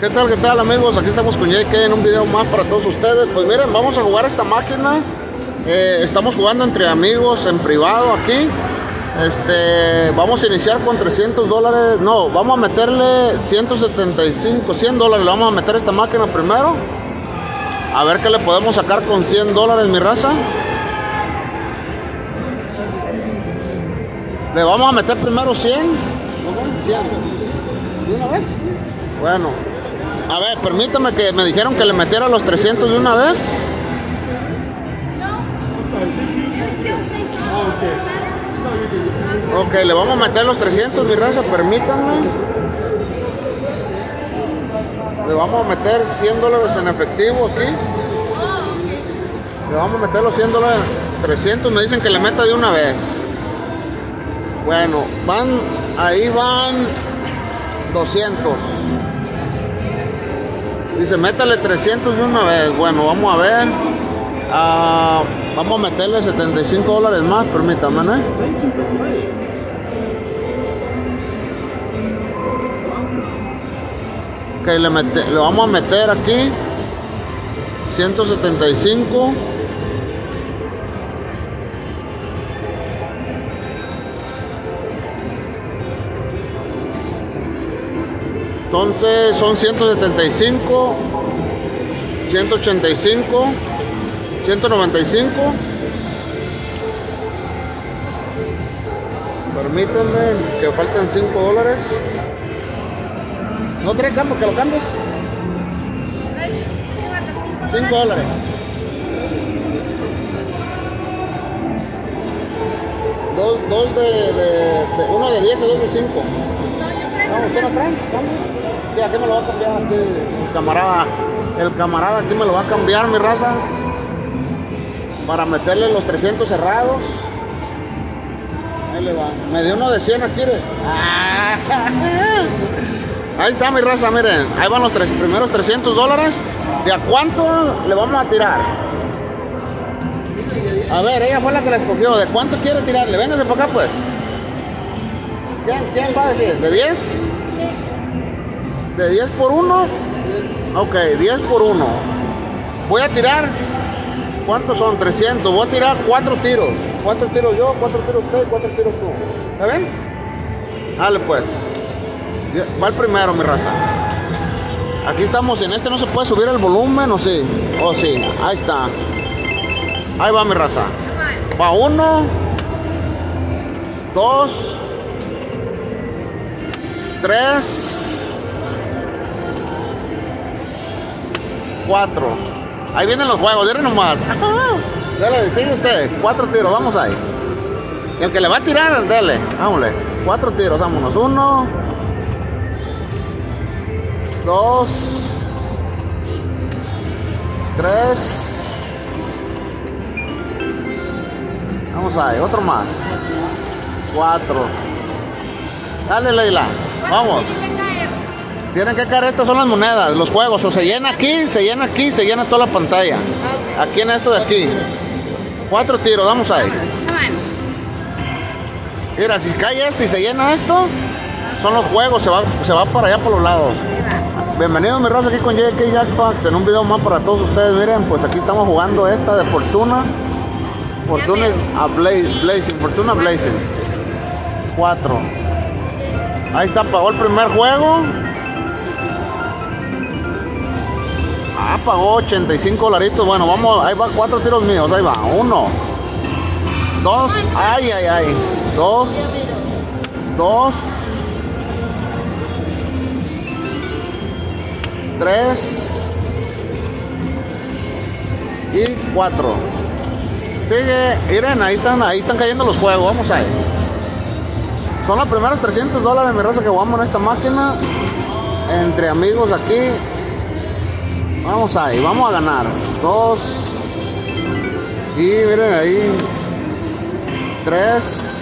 ¿Qué tal amigos? Aquí estamos con JK en un video más para todos ustedes. Pues miren, vamos a jugar esta máquina. Estamos jugando entre amigos en privado aquí. Vamos a iniciar con $300. No, vamos a meterle 175, $100. Le vamos a meter esta máquina primero. A ver qué le podemos sacar con $100, mi raza. Le vamos a meter primero 100. 100. ¿De una vez? Bueno. A ver, permítame, que me dijeron que le metiera los 300 de una vez. Ok, le vamos a meter los 300, mi raza, permítanme. Le vamos a meter $100 en efectivo aquí. Le vamos a meter los $100, 300, me dicen que le meta de una vez. Bueno, ahí van 200. Dice, métale 300 de una vez. Bueno, vamos a ver. Vamos a meterle $75 más, permítame, ¿no? Ok, le vamos a meter aquí 175. Entonces son 175, 185, 195. Permítanme que faltan $5. ¿No trae campo que lo cambies? $5. Dos de uno de 10 y dos de 5. No, ¿usted no trae? Sí, aquí me lo va a cambiar aquí el camarada. El camarada aquí me lo va a cambiar, mi raza. Para meterle los 300 cerrados. Ahí le va. Me dio uno de 100 aquí. Ahí está, mi raza, miren. Ahí van los primeros $300. ¿De a cuánto le vamos a tirar? A ver, ella fue la que la escogió. ¿De cuánto quiere tirarle? Véngase para acá, pues. ¿Quién va a decir? ¿De 10? ¿De 10 por 1? Ok, 10 por 1. Voy a tirar. ¿Cuántos son? 300. Voy a tirar 4 tiros. 4 tiros yo, 4 tiros usted, 4 tiros tú. ¿Está bien? Dale pues. Va el primero, mi raza. Aquí estamos. En este no se puede subir el volumen, ¿o sí? Oh, sí. Ahí está. Ahí va, mi raza. Va 1, 2, 3, 4. Ahí vienen los juegos, miren nomás. Dale, sigue usted. 4 tiros, vamos ahí. Y el que le va a tirar, dale. Vámonos. 4 tiros, vámonos. 1, 2, 3. Vamos ahí, otro más. 4. Dale, Leila. Vamos. Tienen que caer, estas son las monedas, los juegos. O se llena aquí, se llena aquí, se llena toda la pantalla. Aquí en esto de aquí. 4 tiros, vamos ahí. Mira, si cae este y se llena esto, son los juegos, se va para allá por los lados. Bienvenidos, mi raza, aquí con JK Jackpacks en un video más para todos ustedes. Miren, pues aquí estamos jugando esta de Fortuna. Fortuna es a Blazing, Fortuna Blazing. 4. Ahí está, pagó el primer juego. Pagó $85. Bueno, vamos, ahí va 4 tiros míos, ahí va. 1, 2, ay. 2, 3 y 4. Sigue, miren, ahí están cayendo los juegos, vamos ahí. Son los primeros $300, mi raza, que jugamos en esta máquina. Entre amigos aquí. Vamos ahí, vamos a ganar. 2. Y miren ahí. 3.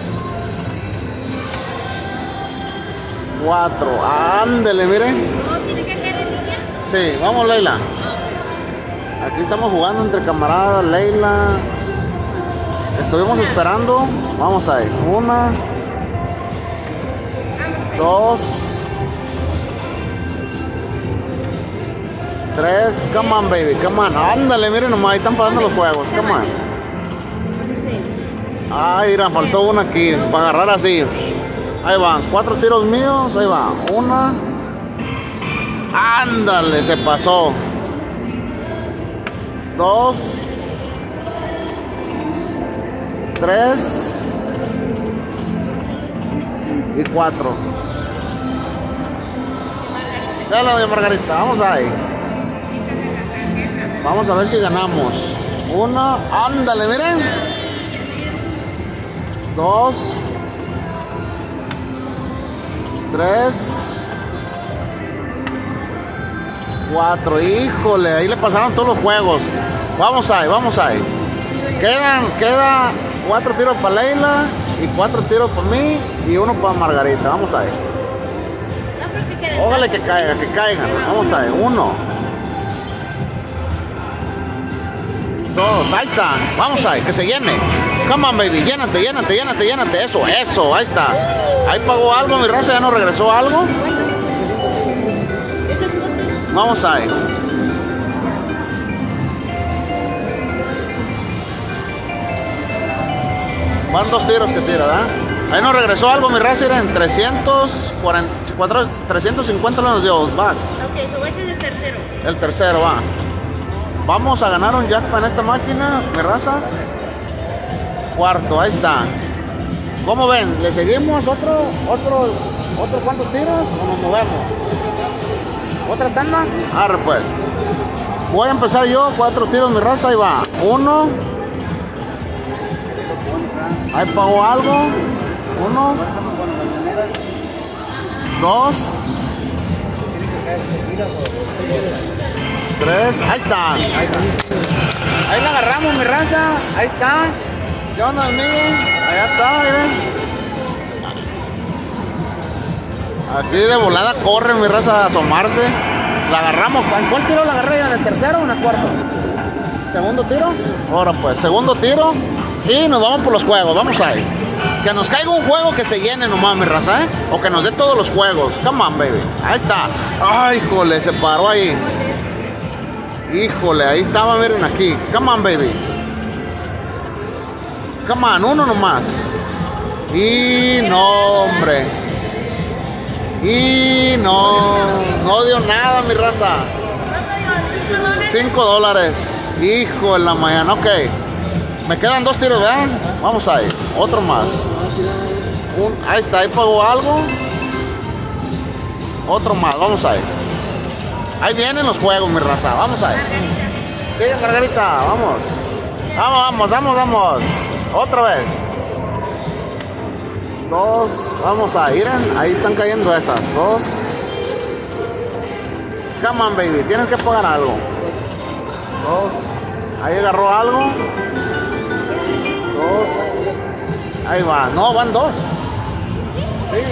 4. Ándele, miren. ¿Tiene que ser en línea? Sí, vamos, Leila. Aquí estamos jugando entre camaradas, Leila. Estuvimos esperando. Vamos ahí. 1, 2, 3, come on, baby, come on. Ándale, miren nomás, ahí están pagando los juegos, come on. Ay, mira, faltó una aquí, para agarrar así. Ahí van, 4 tiros míos, ahí va. 1. Ándale, se pasó. 2. 3. Y 4. Dale, doña Margarita, vamos ahí. Vamos a ver si ganamos. 1, ándale, miren. 2. 3. 4. Híjole, ahí le pasaron todos los juegos. Vamos ahí, vamos ahí. Queda 4 tiros para Leila y 4 tiros para mí y 1 para Margarita. Vamos ahí. Ójale que caigan. Vamos ahí. 1. 2. Ahí está. Vamos ahí, que se llene. Come on, baby. Llénate. Eso. Ahí está. Ahí pagó algo, mi raza. Ya no regresó algo. Vamos ahí. Van 2 tiros que tira, ¿verdad? Ahí nos regresó algo, mi raza. Era en 350 nos dio. Va. Ok, so este es el tercero. El tercero, va. Vamos a ganar un jackpot en esta máquina, mi raza. Cuarto, ahí está. ¿Cómo ven? ¿Le seguimos otro cuántos tiros o nos movemos? ¿Otra tanda? Arre pues. Voy a empezar yo, 4 tiros, mi raza, ahí va. 1. Ahí pagó algo. 1. 2. 3. Ahí está. Ahí la agarramos, mi raza. Ahí está. ¿Qué onda, Miguel? Allá está, miren. Aquí de volada corre, mi raza, a asomarse. La agarramos. ¿En cuál tiro la agarré? ¿En el tercero o en el cuarto? ¿Segundo tiro? Ahora pues, segundo tiro. Y nos vamos por los juegos. Vamos ahí. Que nos caiga un juego que se llene nomás, mi raza, ¿eh? O que nos dé todos los juegos. Come on, baby. Ahí está. Ay, híjole, se paró ahí. Híjole, ahí estaba, miren aquí. Come on, baby. Come on, 1 nomás. Y no, hombre. Y no dio nada, mi raza. $5. Hijo de la mañana, ok. Me quedan 2 tiros, ¿verdad? Vamos ahí. Otro más. Ahí está, ahí pagó algo. Otro más, vamos ahí. Ahí vienen los juegos, mi raza. Vamos ahí. Sí, Margarita, vamos. Otra vez. 2. Vamos a ir. Ahí están cayendo esas. 2. Come on, baby. Tienes que pagar algo. 2. Ahí agarró algo. 2. Ahí va. No, van 2. Sí,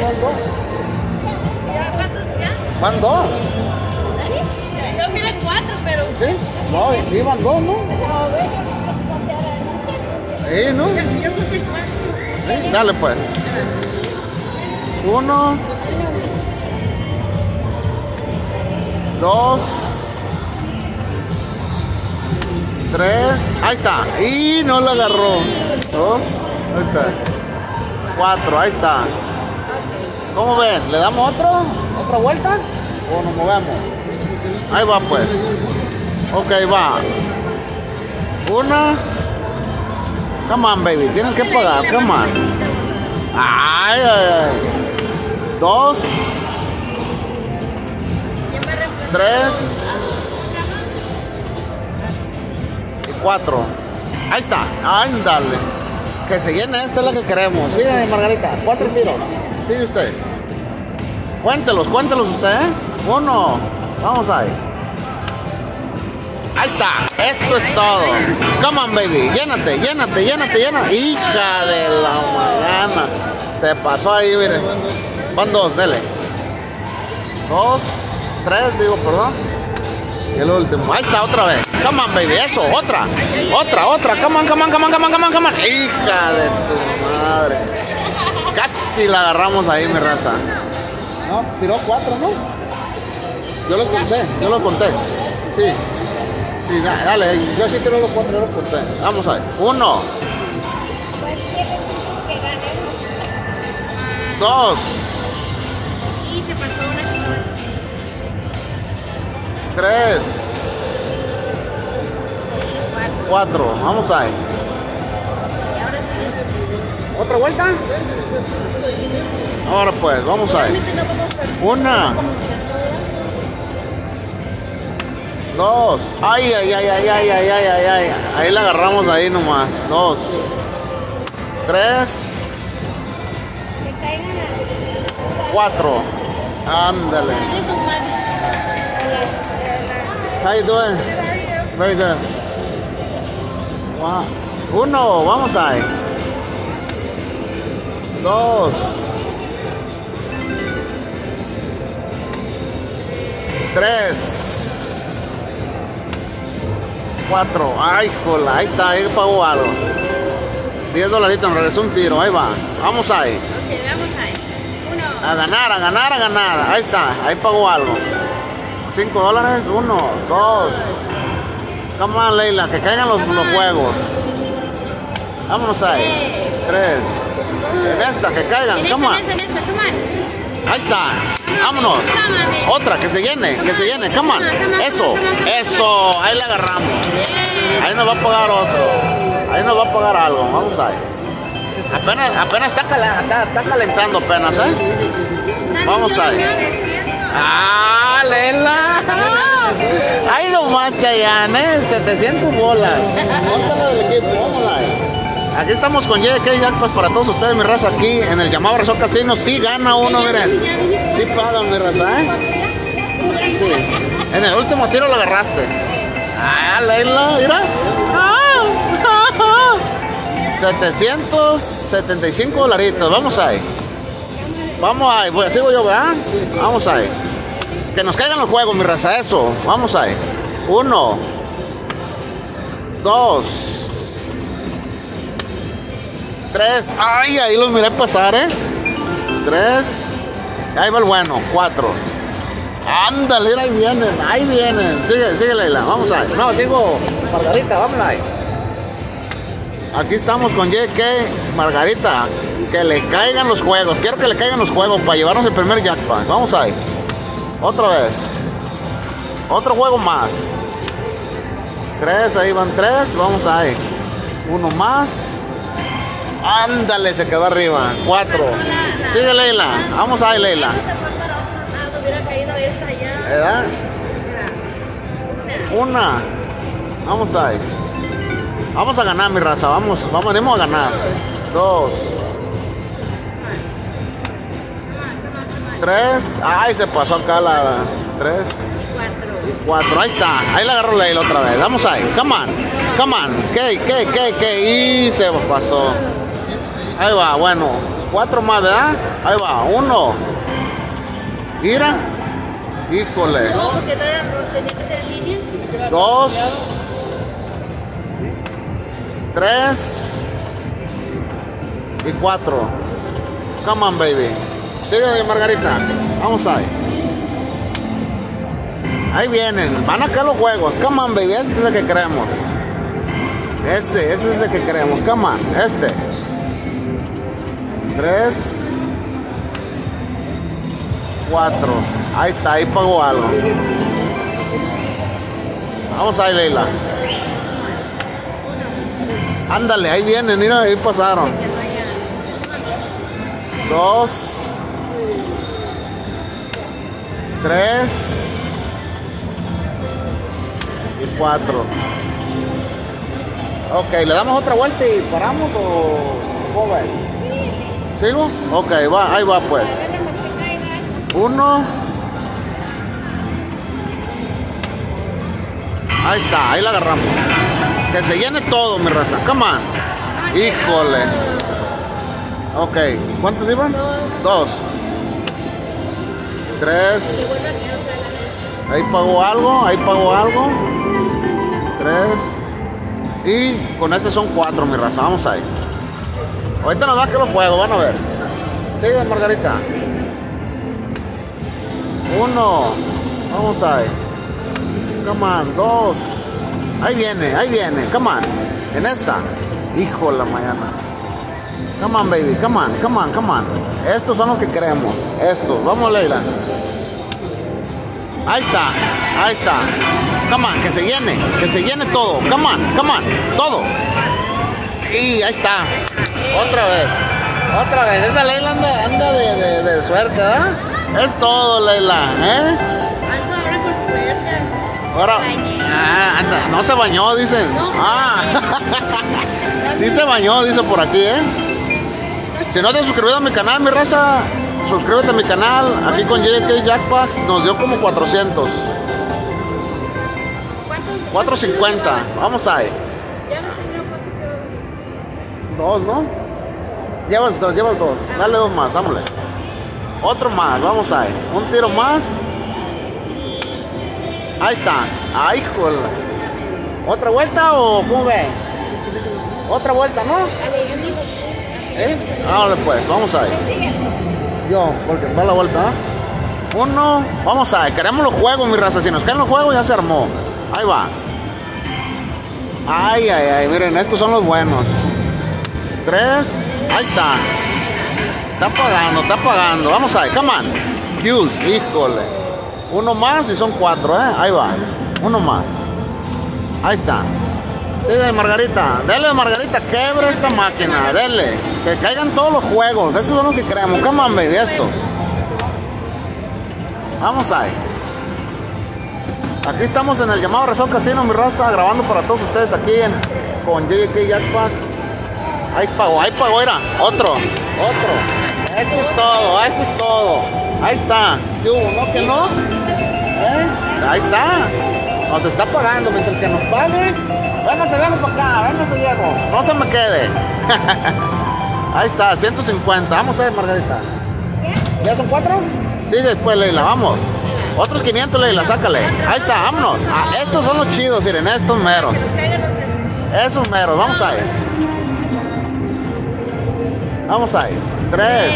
van 2. Van 2. Yo miré 4, pero... Sí, no, iban 2, ¿no? Sí, ¿no? Yo puse 4. Sí, dale pues. 1. 2. 3. Ahí está. Y no lo agarró. 2. Ahí está. 4. Ahí está. ¿Cómo ven? ¿Le damos otra vuelta? ¿O nos movemos? Ahí va pues. Ok, va. 1. Come on, baby. Tienes que pagar. Come on. Ay. 2. 3. Y 4. Ahí está. Ándale. Que se llene, esta es la que queremos. Sigue, Margarita. 4 tiros. Sigue usted. Cuéntelos usted, ¿eh? 1. Vamos ahí. Ahí está. Esto es todo. Come on, baby. Llénate. Hija de la mañana. Se pasó ahí, miren. Van 2, dele. 2, 3, digo, perdón. Y el último. Ahí está, otra vez. Come on, baby. Eso, otra. Come on. Hija de tu madre. Casi la agarramos ahí, mi raza. No, tiró 4, ¿no? Yo lo conté. Sí. Sí, dale, yo sí quiero los 4 euros por usted. Vamos a ver. 1, 2, Y se pasó una señora. 3, 4. Vamos a ver. Y ahora sí. ¿Otra vuelta? Ahora pues, vamos a ver. Realmente no vamos a 1, 2. Ay, ay, ay, ay, ay, ay, ay, ay, ay. Ahí la agarramos ahí nomás. 2, 3, que caigan 4. Ándale. How you doing? Very good. Wow. 1, vamos ahí. 2, 3, 4. Ay, jola, ahí está, ahí pagó algo. 10 dolaritos, me regresó un tiro, ahí va. Vamos ahí. Ok, vamos ahí. 1, A ganar, a ganar, a ganar. Ahí está, ahí pagó algo. 5 dólares, 1, 2. Come on, Leila, que caigan los juegos. Vámonos ahí. 3. En esta, que caigan, come on. en esta, come on. Ahí está. Vámonos. Otra, que se llene, come on. Eso, eso, ahí la agarramos. Ahí nos va a pagar otro. Ahí nos va a pagar algo. Vamos ahí. Apenas está calentando apenas, ¿eh? Vamos ahí. ¡Ah, Lela! ¡Ay, no más, Chayanne! 700 bolas. Póntala del equipo, vamos ahí. Aquí estamos con JK Jackpots para todos ustedes, mi raza, aquí en el llamado Resort Casino. Sí gana uno, miren. Sí pagan, mi raza, ¿eh? Sí. En el último tiro lo agarraste. ¡Ah, Leila! Mira. ¡Ah! 775 dolaritos. Vamos ahí. Vamos ahí. Pues, sigo yo, ¿verdad? Vamos ahí. Que nos caigan los juegos, mi raza. Eso. Vamos ahí. 1, 2, 3. Ay, ahí los miré pasar, 3. Ahí va el bueno. 4. Ándale, ahí vienen. Ahí vienen. Sigue, Leila. Vamos ahí. No, sigo. Margarita, vamos ahí. Aquí estamos con JK Margarita. Que le caigan los juegos. Quiero que le caigan los juegos para llevarnos el primer jackpot. Vamos ahí. Otra vez. Otro juego más. 3, ahí van 3. Vamos ahí. 1 más. Ándale, se quedó arriba. 4. Sigue, Leila. Vamos ahí, Leila. Hubiera caído esta ya. ¿Verdad? Una. Vamos ahí. Vamos a ganar, mi raza. Venimos a ganar. 2. 3. Ay, se pasó acá la 3. 4. Ahí está. Ahí la agarró Leila otra vez. Vamos ahí. Come on. Come on. ¿Qué? Y se pasó. Ahí va. Bueno. 4 más, ¿verdad? Ahí va. 1. Mira. Híjole. No, porque no tenía que ser en línea. 2. 3. Y 4. Come on, baby. Sigue, Margarita. Vamos ahí. Ahí vienen. Van a caer los juegos. Come on, baby. Este es el que queremos. Ese es el que queremos. Come on. 3. 4. Ahí está. Ahí pagó algo. Vamos ahí, Leila. Ándale. Ahí vienen. Mira, ahí pasaron. 2. 3 y 4. Ok, ¿le damos otra vuelta y paramos o cómo va? ¿Sigo? Ok, va, ahí va pues. 1. Ahí está, ahí la agarramos. Que se llene todo, mi raza. Come on. Híjole. Ok, ¿cuántos iban? 2. 3. Ahí pagó algo. 3. Y con este son 4, mi raza. Vamos ahí. Ahorita nos va a que los juegos, van a ver. Sigue, Margarita. 1. Vamos ahí. Come on, 2. Ahí viene, come on. En esta. Hijo de la mañana. Come on, baby, come on. Estos son los que queremos. Estos, vamos, Leila. Ahí está. Come on, que se llene todo. Come on, todo. Y ahí está. Otra vez. Esa Leila anda de suerte, ¿verdad? Es todo, Leila, ¿eh? Ando ahora con suerte. Ahora, anda, no se bañó, dicen. Sí se bañó, dice por aquí, ¿eh? Si no te has suscribido a mi canal, mi raza, suscríbete a mi canal. Aquí con JK Jackpacks nos dio como 400. 450. Vamos ahí. Ya no tenía cuántos. 2, ¿no? Llevas 2. Dale 2 más, vámonos. Otro más, vamos ahí. Un tiro más. Ahí está. Ay, joder. ¿Otra vuelta o cómo ve? Otra vuelta, ¿no? Ahora pues, vamos ahí. Yo, porque va la vuelta, ¿eh? 1, vamos ahí. Queremos los juegos, mi raza. Si nos caen los juegos, ya se armó. Ahí va. Ay, miren, estos son los buenos. 3, ahí está. Está pagando. Vamos ahí, come on. Hughes, híjole. 1 más y son 4, ¿eh? Ahí va. 1 más. Ahí está. Dele, Margarita. Dele, Margarita. Quebra esta máquina. Dele. Que caigan todos los juegos. Esos son los que queremos. Come on, baby. Esto. Vamos ahí. Aquí estamos en el llamado Resort Casino, mi raza. Grabando para todos ustedes aquí con JK Jackpacks. Ahí pagó, era. Otro. Eso es todo. Ahí está. ¿Qué hubo? ¿No? ¿Que no? Ahí está. Nos está pagando. Mientras que nos pague. Véngase para acá. Viejo. No se me quede. Ahí está. 150. Vamos a ver, Margarita. ¿Ya son 4? Sí, después, Leila. Vamos. Otros 500, Leila. Sácale. Ahí está. Vámonos. Estos son los chidos, miren. Estos meros. Vamos ahí. 3,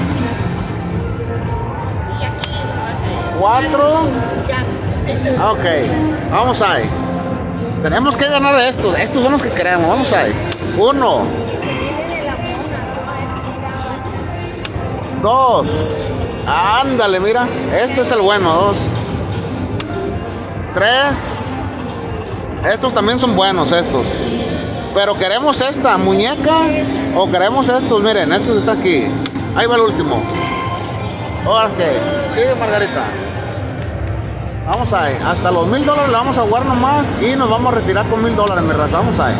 4. Ok, vamos ahí. Tenemos que ganar estos. Estos son los que queremos. Vamos ahí. 1, 2. Ándale, mira. Este es el bueno. 2, 3. Estos también son buenos, estos. Pero queremos esta muñeca o queremos estos. Miren, estos está aquí. Ahí va el último. Ok, sigue, Margarita. Vamos ahí. Hasta los $1000 le vamos a jugar nomás y nos vamos a retirar con $1000, mi raza. Vamos ahí.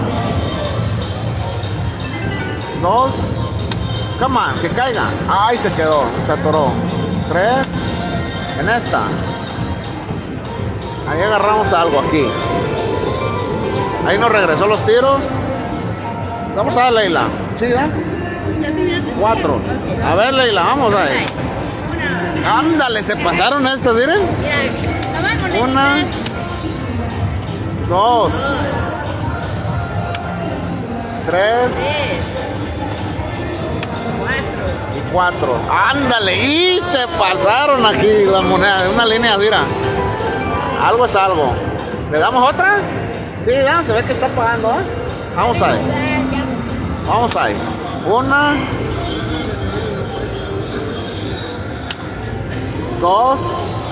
2. Come on, que caiga. Ay, se quedó, se atoró. 3. En esta. Ahí agarramos algo aquí. Ahí nos regresó los tiros. Vamos a ver, Leila. ¿Sí, ya? 4. A ver, Leila, vamos ahí. Ándale, se pasaron estas, miren. 1, 2, 3 y 4. Ándale, y se pasaron aquí las monedas. Una línea, mira. Algo es algo. ¿Le damos otra? Sí, ya, se ve que está pagando, ¿eh? Vamos ahí. 1, 2,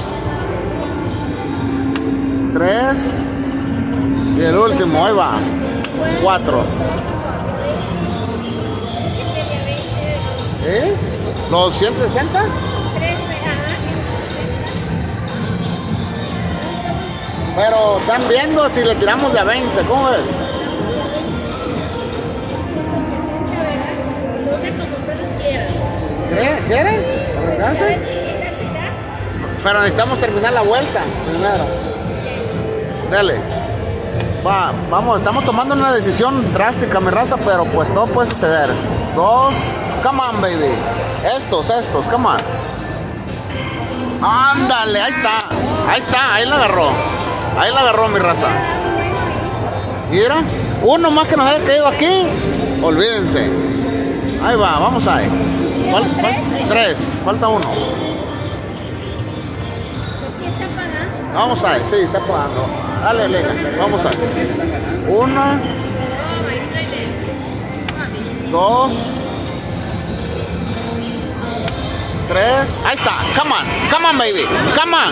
3 y el último, ahí va. 4. ¿Eh? ¿Los 160? Pero están viendo si le tiramos de a 20, ¿cómo es? ¿Quieren? ¿Arriesgarse? Pero necesitamos terminar la vuelta primero. Dale. Vamos, estamos tomando una decisión drástica, mi raza, pero pues todo puede suceder. 2. Come on, baby. Estos, come on. Ándale, ahí está, ahí la agarró mi raza. Mira, uno más que nos haya caído aquí, olvídense. Ahí va, vamos ahí. 3, falta uno. ¿Sí está pagando? Vamos ahí, sí, está pagando. Dale, Leila, vamos ahí. 1, 2, 3. Ahí está. Come on, baby. Come on.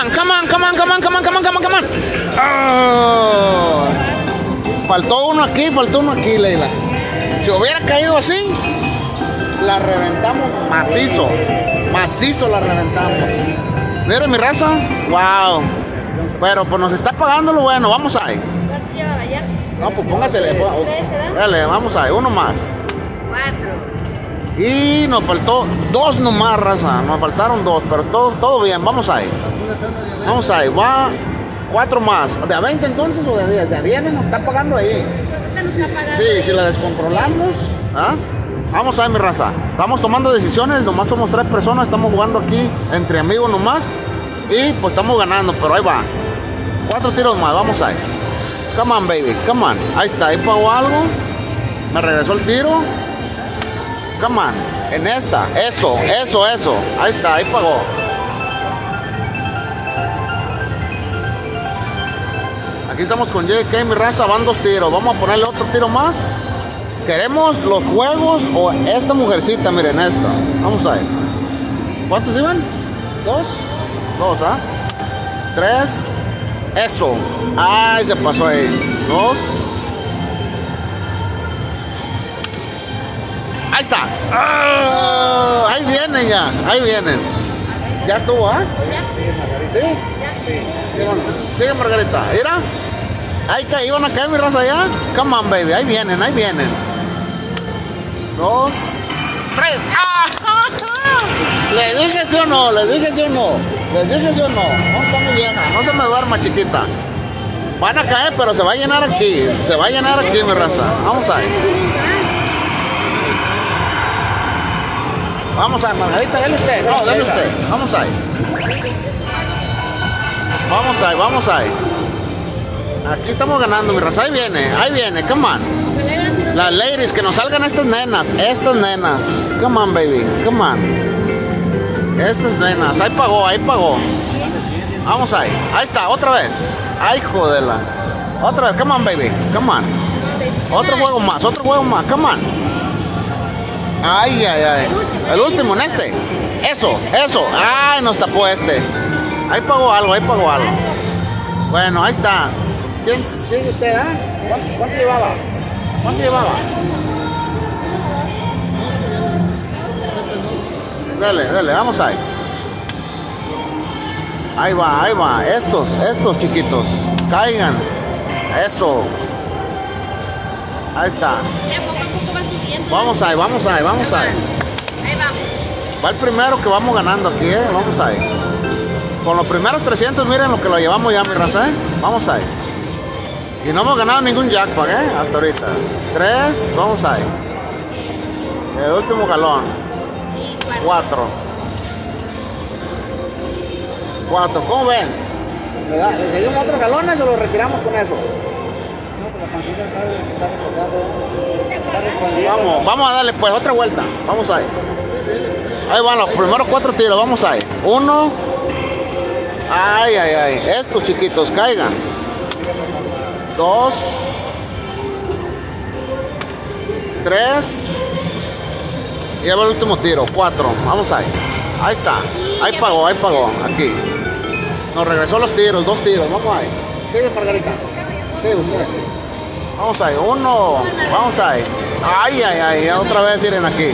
Oh. Faltó uno aquí, Leila. Si hubiera caído así, la reventamos macizo. Macizo la reventamos. Miren mi raza. Wow. Pero pues nos está pagando lo bueno. Vamos ahí. ¿Cuánto llevaba ya? No, pues póngasele. Dale, vamos ahí. Uno más. 4. Y nos faltó 2 nomás, raza. Nos faltaron 2, pero todo bien. Vamos ahí. Vamos ahí. Va 4 más. ¿De a 20 entonces o de 10? De a 10 nos está pagando ahí. ¿Esta nos está pagando? Sí, si la descontrolamos. ¿Ah? Vamos ahí, mi raza. Estamos tomando decisiones. Nomás somos 3 personas. Estamos jugando aquí entre amigos nomás. Y pues estamos ganando, pero ahí va. 4 tiros más. Vamos ahí. Come on, baby. Come on. Ahí está. Ahí pagó algo. Me regresó el tiro. Come on. En esta. Eso. Ahí está. Ahí pagó. Aquí estamos con JK, mi raza. Van 2 tiros. Vamos a ponerle otro tiro más. ¿Queremos los juegos o esta mujercita? Miren esta. Vamos ahí. ¿Cuántos iban? 2. 2, ¿ah? 3. Eso. Ay, se pasó ahí. 2. Ahí está. ¡Oh! Ahí vienen ya. Ahí vienen. Ya estuvo, ¿ah? ¿Sí? Sigue, Margarita. Mira. Ahí iban a caer mi raza ya. Come on, baby. Ahí vienen. 2, 3. ¡Ah! ¿Les dije sí o no? No está muy vieja. No se me duerma, chiquita. Van a caer, pero se va a llenar aquí. Mi raza. Vamos ahí. Vamos ahí, Margarita, dale usted. No, dale usted. Vamos ahí. Aquí estamos ganando, mi raza. Ahí viene, come on. Las ladies, que nos salgan estas nenas. Come on, baby, come on. Estas nenas, ahí pagó. Vamos ahí está, otra vez. Ay, jodela. Otra vez, come on, baby, come on. Otro juego más, come on. Ay. El último en este. Eso. Ay, nos tapó este. Ahí pagó algo. Bueno, ahí está. ¿Quién sigue usted, ¿Cuánto llevaba? Dale, vamos ahí. Ahí va. Estos chiquitos. Caigan. Eso. Ahí está. Vamos ahí. Ahí vamos. Va el primero que vamos ganando aquí, Vamos ahí. Con los primeros 300, miren lo que lo llevamos ya, mi raza, Vamos ahí. Y no hemos ganado ningún jackpot, hasta ahorita. 3, vamos ahí. El último galón. 4. ¿Cómo ven? ¿Le dimos otros galones o los retiramos con eso? Vamos a darle pues otra vuelta. Vamos ahí. Ahí van los primeros 4 tiros. Vamos ahí. 1. Ay. Estos chiquitos caigan. 2. 3. Y ya va el último tiro. 4. Vamos ahí. Ahí está. Ahí pagó. Aquí. Nos regresó los tiros. 2 tiros. Vamos ahí. Sigue, Margarita. Sigue usted. Vamos ahí. 1. Vamos ahí. Ay. Otra vez miren aquí.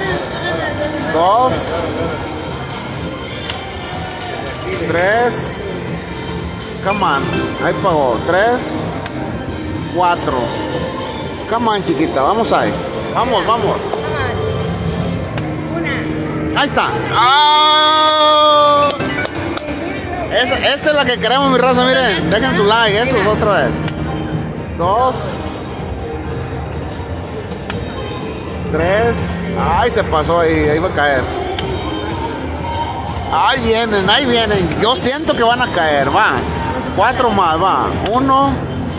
2. 3. Come on. Ahí pagó. 3. 4. Come on, chiquita. Vamos ahí. Vamos. Ahí está. ¡Oh! Esta es la que queremos, mi raza. Miren. Dejen su like. Eso otra vez. 2. 3. Ay, se pasó ahí. Ahí va a caer. Ahí vienen. Yo siento que van a caer. Va. 4 más. Va. 1.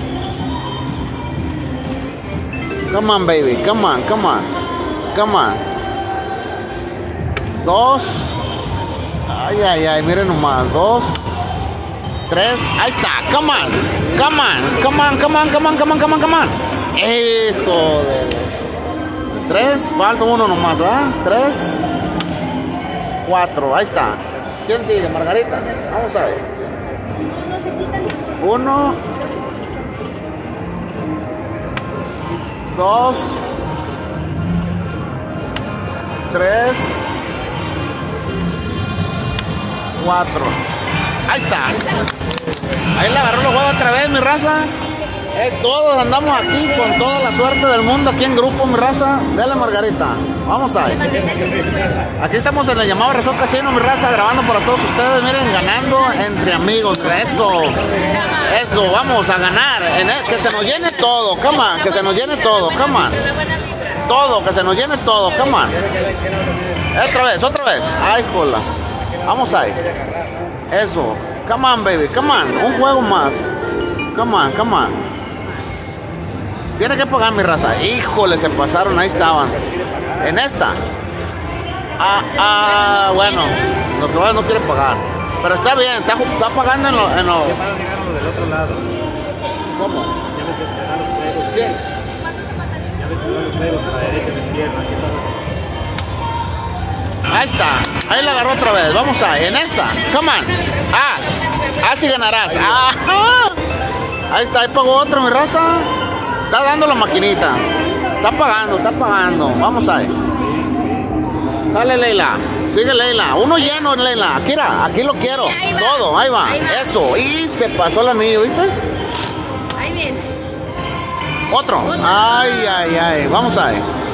Come on, baby. Come on. 2. Ay. Miren nomás. 2. 3, ahí está, come on, come on, come on, come on, come on, come on, come on, come on. Hijo de... 3, falta uno nomás, ¿verdad? 3, 4, ahí está. ¿Quién sigue? Margarita. Vamos a ver. 1, 2, 3, 4. Ahí está. Ahí la agarró el juego otra vez, mi raza. Todos andamos aquí con toda la suerte del mundo, aquí en grupo, mi raza. Dale, Margarita. Vamos a ver. Aquí estamos en el llamado Resort Casino, mi raza, grabando para todos ustedes. Miren, ganando entre amigos. Eso. Eso, vamos a ganar. Que se nos llene todo, come on. Que se nos llene todo, come on. Todo, que se nos llene todo, come on. Otra vez, otra vez. Ay, jola. Vamos ahí. Eso. Come on, baby, come on. Un juego más. Come on, come on. Tiene que pagar, mi raza. Híjole, se pasaron, ahí estaban. En esta. Bueno. Lo que va no quiere pagar. Pero está bien, está pagando en lo... del otro lado. ¿Cómo? Ya ves que te dan los dedos. ¿Quién? Ya ves que te dan los dedos a la derecha y a la izquierda. Ahí está. Ahí la agarró otra vez. Vamos a en esta. Come on. Así ganarás. Ajá. Ahí está, ahí pagó otro, mi raza. Está dando la maquinita. Está pagando, está pagando. Vamos ahí. Dale, Leila. Sigue, Leila. Uno lleno, Leila. Aquí, aquí lo quiero. Ahí va. Todo, ahí va. Ahí va. Eso. Y se pasó el anillo, ¿viste? Ahí viene. Otro. Ay, ay, ay. Vamos ahí.